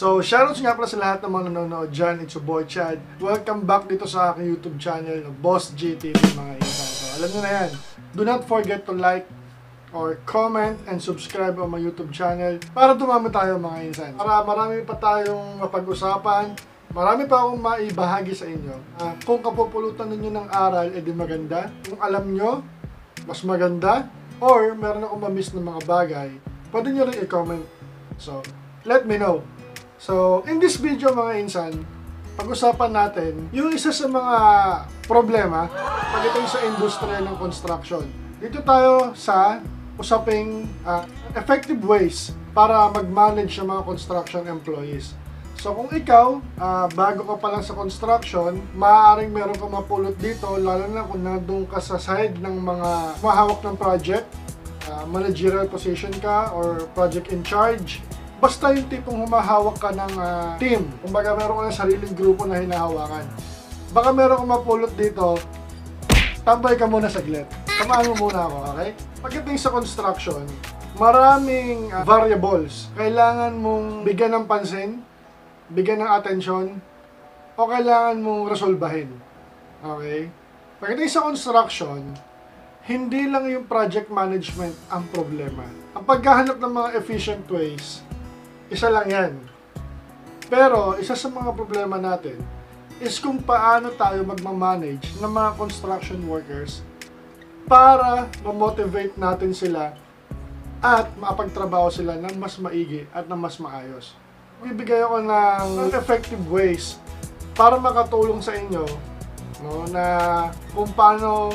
So, shoutouts nga pala sa lahat ng mga nanonood dyan. It's your boy Chad. Welcome back dito sa aking YouTube channel na Boss GTV mga insan. So, alam nyo na yan. Do not forget to like or comment and subscribe on my YouTube channel para dumami tayo mga insan. Para marami pa tayong mapag-usapan. Marami pa akong maibahagi sa inyo. Kung kapupulutan ninyo ng aral, edi maganda. Kung alam nyo, mas maganda. Or meron akong ma-miss ng mga bagay, pwede nyo rin i-comment. So, let me know. So, in this video mga insan, pag-usapan natin yung isa sa mga problema pagdating sa industriya ng construction. Dito tayo sa usaping effective ways para mag-manage ng mga construction employees. So, kung ikaw, bago ka pa lang sa construction, maaaring meron kang mapulot dito, lalo na kung nandun ka sa side ng mga mahawak ng project, managerial position ka, or project in charge. Basta yung tipong humahawak ka ng team. Kumbaga meron ka ng sariling grupo na hinahawakan. Baka meron kang mapulot dito, tambay ka muna saglit. Tamaan mo muna ako, okay? Pagdating sa construction, maraming variables. Kailangan mong bigyan ng pansin, bigyan ng atensyon, o kailangan mong resolbahin. Okay? Pagdating sa construction, hindi lang yung project management ang problema. Ang paghahanap ng mga efficient ways, isa lang yan. Pero, isa sa mga problema natin is kung paano tayo magmamanage ng mga construction workers para ma-motivate natin sila at mapagtrabaho sila ng mas maigi at ng mas maayos. Bibigay ako ng effective ways para makatulong sa inyo, no, na kung paano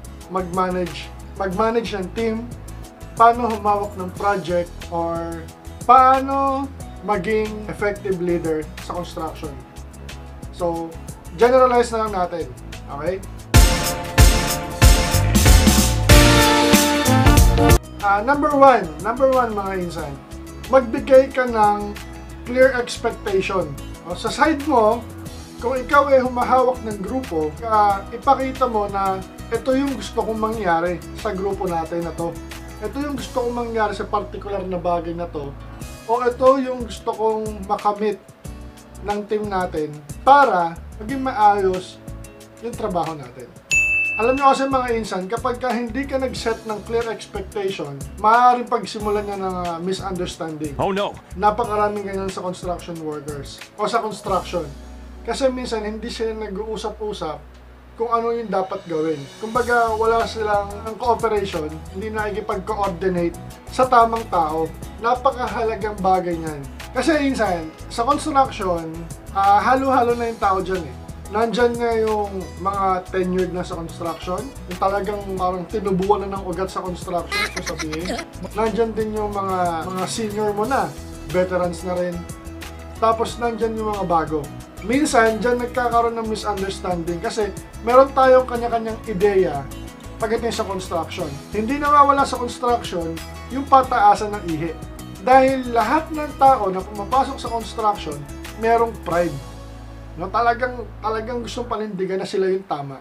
mag-manage ng team, paano humawak ng project, or paano maging effective leader sa construction. So, generalize na lang natin. Okay? Number one mga insan, magbigay ka ng clear expectation. Sa side mo, kung ikaw ay humahawak ng grupo, ipakita mo na ito yung gusto kong mangyari sa grupo natin na to. Ito yung gusto kong mangyari sa particular na bagay na to. O ito yung gusto kong makamit ng team natin para maging maayos yung trabaho natin. Alam nyo kasi mga insan, kapag hindi ka nag-set ng clear expectation, maaaring pagsimulan niya ng misunderstanding. Oh no! Napakaraming ganyan sa construction workers o sa construction. Kasi minsan hindi sila nag-uusap-usap kung ano yung dapat gawin. Kumbaga wala silang cooperation, hindi nakikipag-coordinate sa tamang tao. Napakahalagang bagay niyan. Kasi minsan, sa construction, halo-halo na yung tao dyan eh. Nandyan nga yung mga tenured na sa construction, yung talagang parang tinubuan na ng ugat sa construction, so sabihin. Nandyan din yung mga senior mo na, veterans na rin. Tapos nandyan yung mga bago. Minsan, dyan nagkakaroon ng misunderstanding kasi meron tayong kanya-kanyang ideya pagdating sa construction. Hindi nawawala sa construction yung pataasan ng ihi. Dahil lahat ng tao na pumapasok sa construction, merong pride. No, talagang gustong panindigan na sila yung tama.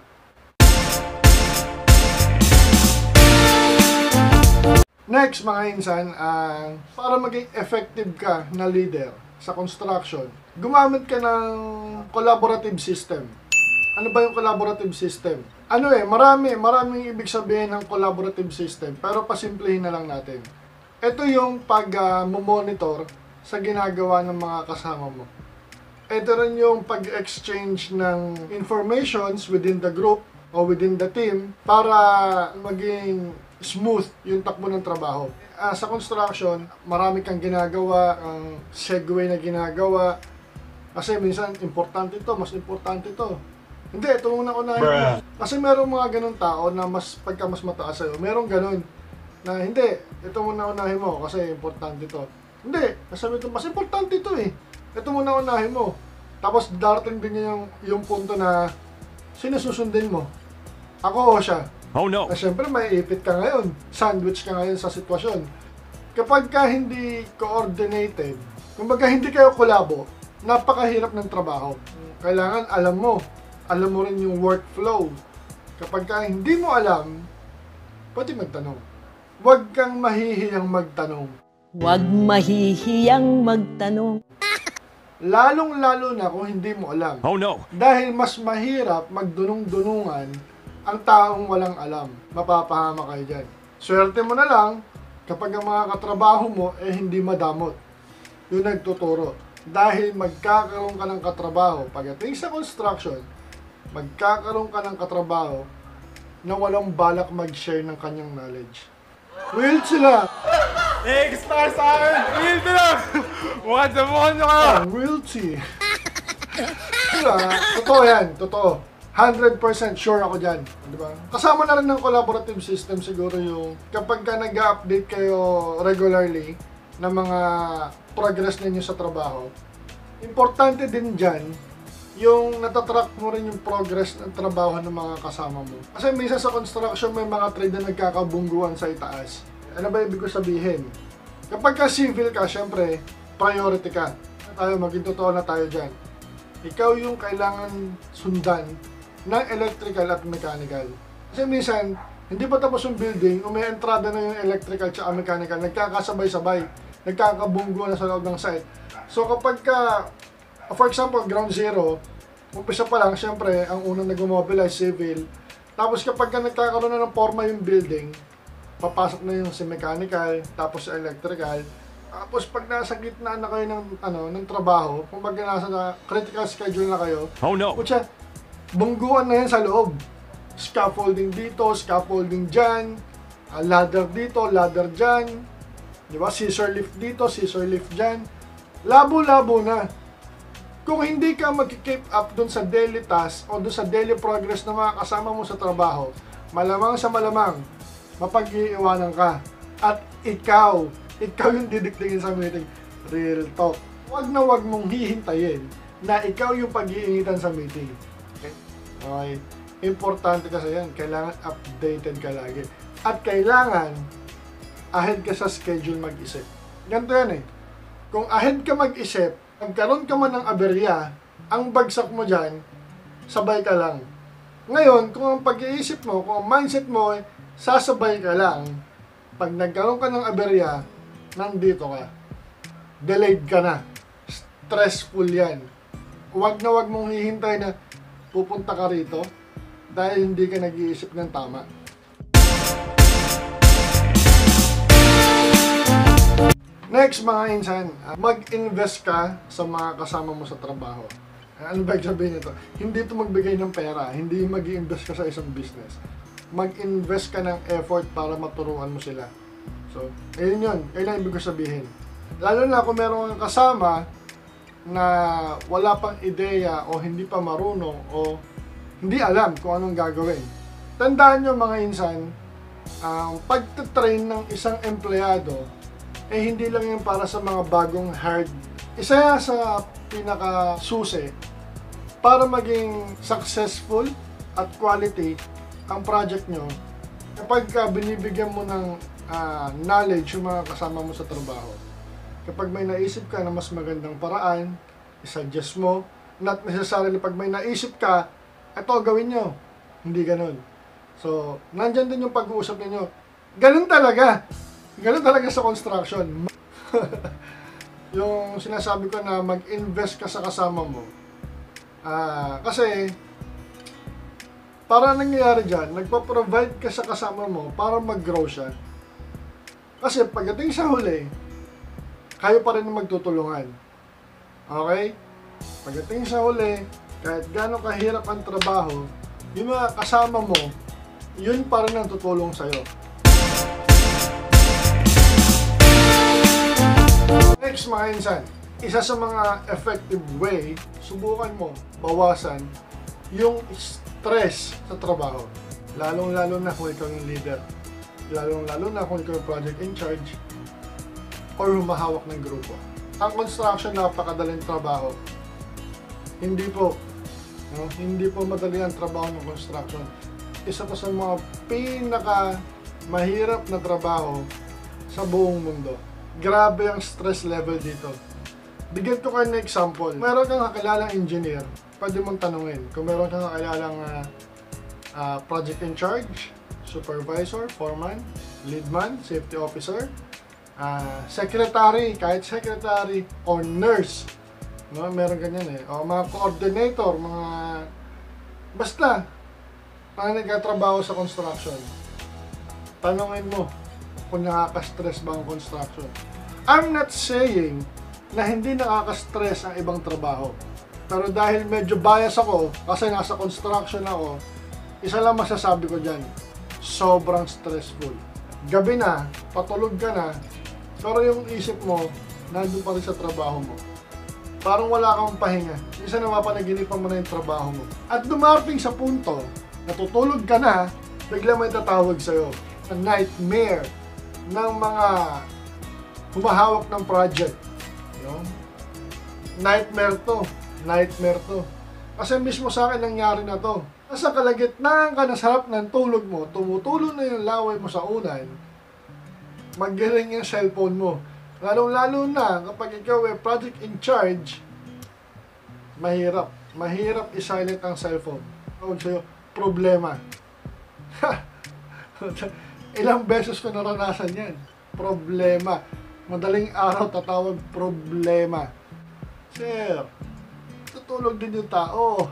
Next mga insan, para maging effective ka na leader sa construction, gumamit ka ng collaborative system. Ano ba yung collaborative system? Maraming ibig sabihin ng collaborative system, pero pasimplihin na lang natin. Ito yung pag-monitor sa ginagawa ng mga kasama mo. Ito rin yung pag-exchange ng informations within the group o within the team para maging smooth yung takbo ng trabaho. Sa construction, marami kang ginagawa, ang segue na ginagawa. Kasi minsan, importante ito, mas importante ito. Hindi, ito muna unahin mo. Kasi merong mga ganun tao na pagka mas mataas sa'yo, merong ganun na hindi, ito muna unahin mo kasi importante ito. Hindi, sabi ito, mas importante ito eh. Ito muna unahin mo. Tapos darating din yung punto na sinususundin mo. Ako o siya. Oh no! Siyempre may ipit ka ngayon. Sandwich ka ngayon sa sitwasyon. Kapag ka hindi coordinated, kumbaga hindi kayo kolabo, napakahirap ng trabaho. Kailangan alam mo rin yung workflow. Kapag ka hindi mo alam, pwede magtanong. Huwag kang mahihiyang magtanong. Huwag mahihiyang magtanong. Lalong-lalo na kung hindi mo alam. Oh no! Dahil mas mahirap magdunong-dunungan ang taong walang alam. Mapapahama kayo dyan. Swerte mo na lang kapag ang mga katrabaho mo hindi madamot. Yung nagtuturo. Dahil magkakaroon ka ng katrabaho. Pagdating sa construction, magkakaroon ka ng katrabaho na walang balak mag-share ng kanyang knowledge. Will sila! Star sa akin! Real to lang! Mukha sa mukha nyo ka! Realty. Diba? Totoo yan, totoo. 100% sure ako dyan. Diba? Kasama na rin ng collaborative system siguro yung kapag ka nag-update kayo regularly ng mga progress ninyo sa trabaho, importante din dyan yung natatrack mo rin yung progress ng trabaho ng mga kasama mo. Kasi minsan sa construction may mga trade na nagkakabungguan sa itaas. Ano ba ibig ko sabihin? Kapag ka civil ka, syempre, priority ka. Tayo, maging totoo na tayo dyan. Ikaw yung kailangan sundan ng electrical at mechanical. Kasi minsan, hindi pa tapos yung building, may entrada na yung electrical at mechanical, nagkakasabay-sabay, nagkakabungguan na sa loob ng site. So kapag ka, for example, ground zero, umpisa pa lang, syempre, ang unang nag-mobilize civil. Tapos kapag ka nagkakaroon na ng forma yung building, papasok na yung si mechanical, tapos si electrical. Tapos pag nasa gitna na kayo ng trabaho, kung pag nasa critical schedule na kayo, oh no! Kutsa, bungguan na yan sa loob. Scaffolding dito, scaffolding dyan, ladder dito, ladder dyan, di ba? Scissor lift dito, scissor lift dyan. Labo-labo na. Kung hindi ka mag-keep up dun sa daily task o dun sa daily progress ng mga kasama mo sa trabaho, malamang sa malamang, mapag-iiwanan ka. At ikaw yung didiktingin sa meeting. Real talk. Huwag na huwag mong hihintayin na ikaw yung pag-iingitan sa meeting. Okay? Importante kasi yan. Kailangan updated ka lagi. At kailangan ahead ka sa schedule mag-isip. Ganito yan eh. Kung ahead ka mag-isip, magkaroon ka man ng aberya, ang bagsak mo dyan, sabay ka lang. Ngayon, kung ang pag-iisip mo, kung ang mindset mo, sasabay ka lang, pag nagkaroon ka ng aberya, nandito ka. Delayed ka na. Stressful yan. Huwag na huwag mong hihintay na pupunta ka rito dahil hindi ka nag-iisip ng tama. Next mga insan, mag-invest ka sa mga kasama mo sa trabaho. Ano ba sabihin nito? Hindi ito magbigay ng pera, hindi mag-i-invest ka sa isang business. Mag-invest ka ng effort para maturuan mo sila. So, ayun yun. Kailan ibig ko sabihin? Lalo na kung meron kang kasama na wala pang ideya o hindi pa marunong o hindi alam kung anong gagawin. Tandaan nyo mga insan, ang pagtatrain ng isang empleyado hindi lang yung para sa mga bagong hired. Isa sa pinaka-susi para maging successful at quality ang project nyo kapag binibigyan mo ng knowledge yung mga kasama mo sa trabaho. Kapag may naisip ka na mas magandang paraan, isuggest mo. Not necessarily pag may naisip ka, ito gawin nyo. Hindi ganun. So, nandyan din yung pag-uusap ninyo. Ganun talaga. Ganun talaga sa construction. Yung sinasabi ko na mag-invest ka sa kasama mo. Kasi, para nangyayari dyan, nagpa-provide ka sa kasama mo para mag-grow siya. Kasi pagdating sa huli, kayo pa rin magtutulungan. Okay? Pagdating sa huli, kahit gano'ng kahirap ang trabaho, yung mga kasama mo, yun pa rin ang tutulong sa'yo. Next mga insan, isa sa mga effective way, subukan mo, bawasan yung stress sa trabaho. Lalong-lalo na kung ikaw yung leader. Lalong-lalo na kung ikaw yung project in charge or humahawak ng grupo. Ang construction, napakadaling trabaho. Hindi po madali ang trabaho ng construction. Isa to sa mga pinaka mahirap na trabaho sa buong mundo. Grabe ang stress level dito. Bigyan ko kayo ng example. Meron kang kakilalang engineer, pwede mong tanungin. Kung meron kang kakilalang project in charge, supervisor, foreman, leadman, safety officer, secretary, kahit secretary or nurse, No, meron ganyan eh. O mga coordinator, mga basta nagkatrabaho sa construction. Tanungin mo kung nakaka-stress ba ang construction. I'm not saying na hindi nakaka-stress ang ibang trabaho. Pero dahil medyo bias ako, kasi nasa construction ako, isa lang masasabi ko dyan, sobrang stressful. Gabi na, patulog ka na, pero yung isip mo, nandun pa rin sa trabaho mo. Parang wala kang pahinga. Isa na mapanaginipan mo na yung trabaho mo. At dumarating sa punto, natutulog ka na, bigla may tatawag sa'yo. A nightmare ng mga humahawak ng project. Yun. Nightmare to. Nightmare to. Kasi mismo sa akin nangyari na to. Nasa kalagitnaan ka na sa harap ng tulog mo, tumutulog na yung laway mo sa unan, mag-ring yung cellphone mo. Lalong-lalo na kapag ikaw ay project in charge, mahirap. Mahirap i-silent ang cellphone. Tawag sa'yo, problema. Ilang beses ko naranasan yan. Problema. Madaling araw tatawag problema. Sir, tutulog din yung tao.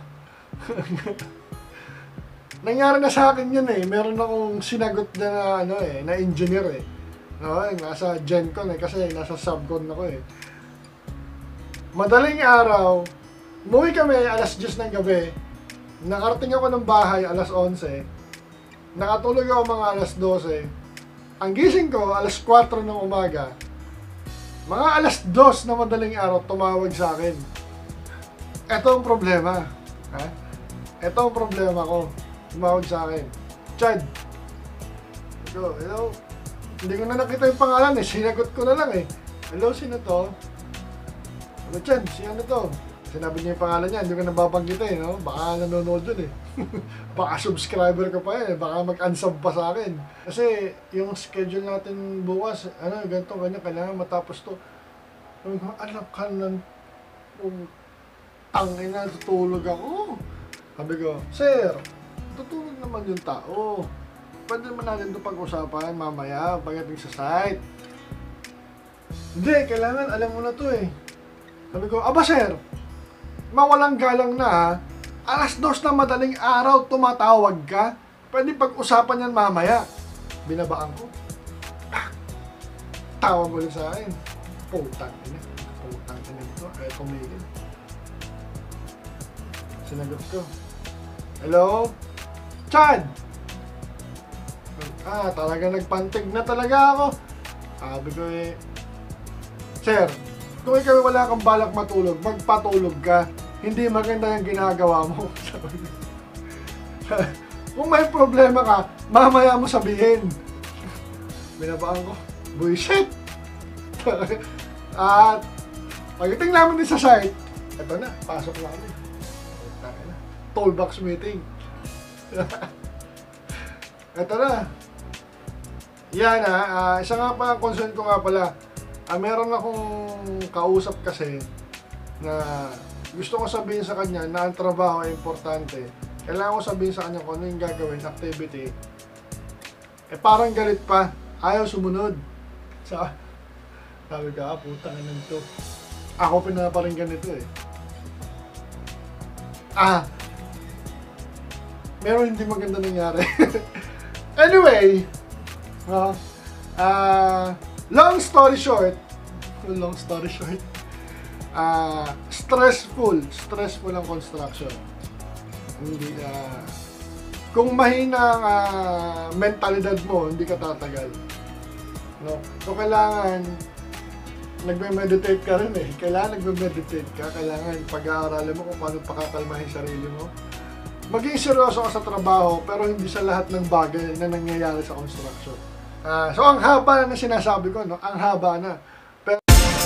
Nangyari na sa akin yun eh. Meron akong sinagot na na engineer eh. No, nasa GenCon eh, kasi nasa subcon ako eh. Madaling araw, umuwi kami alas 10 ng gabi, nakarating ako ng bahay alas 11, nakatulog ako mga alas 12, ang gising ko alas 4 ng umaga, mga alas 2 na madaling araw tumawag sa akin. Ito ang problema. Ha? Ito ang problema ko. Tumawag sa akin. Chad. Hello. Hindi ko na nakita yung pangalan eh. Sinagot ko na lang eh. Hello, sino to? Hello, Chad. Sino to? Sinabi niya yung pangalan niya. Hindi ko nababanggit eh. No? Baka nanonood dun eh. Baka subscriber ka pa eh. Baka mag-unsub pa sa akin. Kasi yung schedule natin bukas, ganito, ganyan. Kailangan matapos to. Alam ka ng tangin na tutulog ako. Sabi ko, Sir, tutulog naman yung tao. Pwede naman natin ito pag-usapan mamaya pagdating sa site. Hindi, kailangan alam mo na to eh. Sabi ko, aba sir, mawalang galang na ha. Alas 2 na madaling araw tumatawag ka. Pwede pag-usapan yan mamaya. Binabaan ko. Tawag ulit sa akin. Putang ina. Putang ina dito. Kaya tumigil. Sinagot ko. Hello? Chad! Talaga nagpantig na talaga ako. Sabi ko eh, Sir, kung ikaw wala kang balak matulog, magpatulog ka. Hindi maganda yung ginagawa mo. Kung may problema ka, mamaya mo sabihin. Binabaan ko, bullshit. At pagdating namin din sa site, eto na, pasok namin. Toolbox meeting. Eto na. Yan isa nga pa ang concern ko nga pala. Meron akong kausap kasi na gusto ko sabihin sa kanya na ang trabaho ay importante. Kailangan ko sabihin sa kanya kung ano yung gagawin, activity. Parang galit pa. Ayaw sumunod. Sabi ka, putang ina nito. Ako pinaparinggan nito eh. Meron hindi maganda nangyari. Anyway, long story short, stressful ang construction. Hindi kung mahina ang mentalidad mo, hindi ka tatagal. No? So kailangan nagme-meditate ka rin eh. Kailangan nagme-meditate ka, kailangan pag-aaralan mo kung paano pakakalmahin sarili mo. Maging seryoso ka sa trabaho, pero hindi sa lahat ng bagay na nangyayari sa construction. So, ang haba na sinasabi ko, no? Ang haba na. Pero,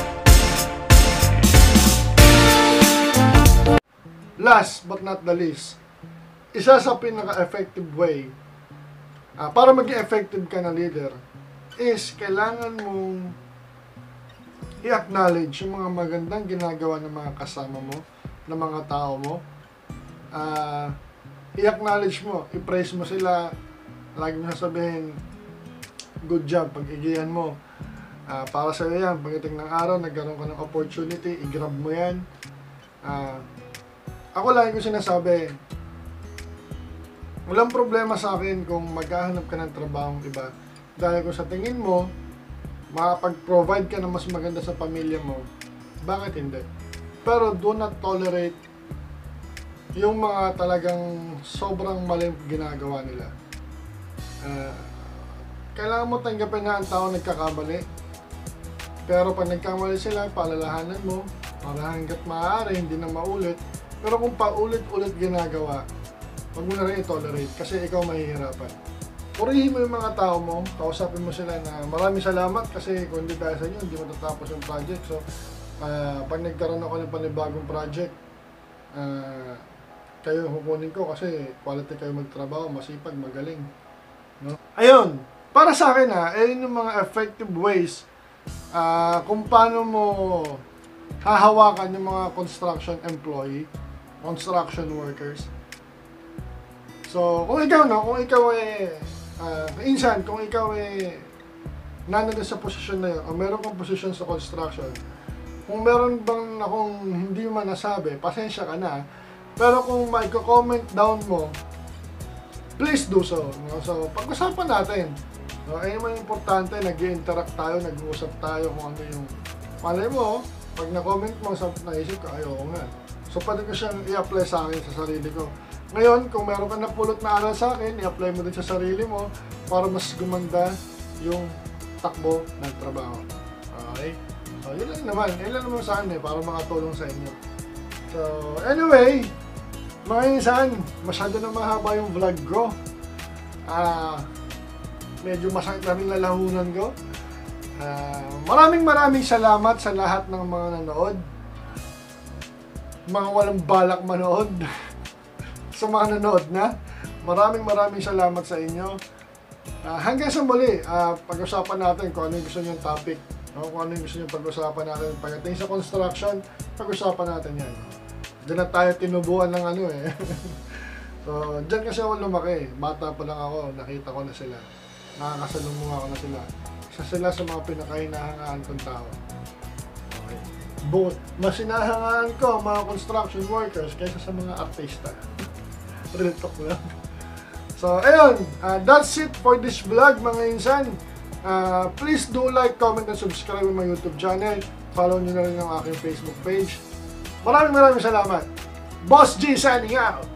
last but not the least, isa sa pinaka-effective way para maging effective ka na leader is kailangan mong i-acknowledge yung mga magandang ginagawa ng mga kasama mo, ng mga tao mo. I-acknowledge mo, i-praise mo sila, lagi mo sasabihin, good job, pag-igihan mo. Para sa iyo yan, pagdating ng araw, nagkaroon ka ng opportunity, i-grab mo yan. Ako lagi ko sinasabi, walang problema sa akin kung maghahanap ka ng trabahong iba. Dahil kung sa tingin mo, makapag-provide ka ng mas maganda sa pamilya mo, bakit hindi? Pero do not tolerate yung mga talagang sobrang mali ginagawa nila. Kailangan mo tanggapin na ang tao nagkakamali. Pero pag nagkamali sila, palalahanan mo para hanggat maaari, hindi na maulit. Pero kung paulit-ulit ginagawa, huwag mo na rin i-tolerate kasi ikaw mahihirapan. Purihin mo yung mga tao mo, kausapin mo sila na maraming salamat kasi kung hindi dahil sa inyo, hindi matatapos yung project. So, pag nagkaroon ako ng panibagong project, kayo hukunin ko kasi quality kayo magtrabaho, masipag, magaling. No? Ayun, para sa akin ayun yung mga effective ways kung paano mo hahawakan yung mga construction employee, construction workers. So, kung ikaw insan, kung ikaw nandun sa posisyon na yun, o meron kang posisyon sa construction, kung meron bang akong hindi man nasabi, pasensya ka na. Pero kung mag-comment down mo, please do so. No? So, pag-usapan natin. No? Ayun naman importante, nag-interact tayo, nag-uusap tayo kung ano yung malay mo. Pag na-comment mo, naisip ka, ayoko nga. So, pwede ko siyang i-apply sa akin sa sarili ko. Ngayon, kung meron ka napulot na aral sa akin, i-apply mo din sa sarili mo para mas gumanda yung takbo ng trabaho. Okay? So, yun lang naman. Yun lang naman sa akin para makatulong sa inyo. So, anyway, mga insan, masyado na mahaba yung vlog ko. Medyo masakit na rin lalahunan ko. Maraming salamat sa lahat ng mga nanood. Mga walang balak manood. Sa mga nanood na, maraming salamat sa inyo. Hanggang sa muli, pag-usapan natin kung ano yung gusto nyo topic, no? Kung ano yung gusto nyo pag-usapan natin pagdating sa construction, pag-usapan natin yan. Diyan na tayo tinubuan ng ano So, diyan kasi ako lumaki. Bata pa lang ako, nakita ko na sila. Nakakasalubong ako na sila. Isa sila sa mga pinakahinahangaan kong tao. Okay. Mas hinahangaan ko mga construction workers kaysa sa mga artista. Real talk lang. So, ayun. That's it for this vlog, mga insan. Please do like, comment, and subscribe my YouTube channel. Follow nyo na rin ang aking Facebook page. Maraming salamat. Boss G signing out.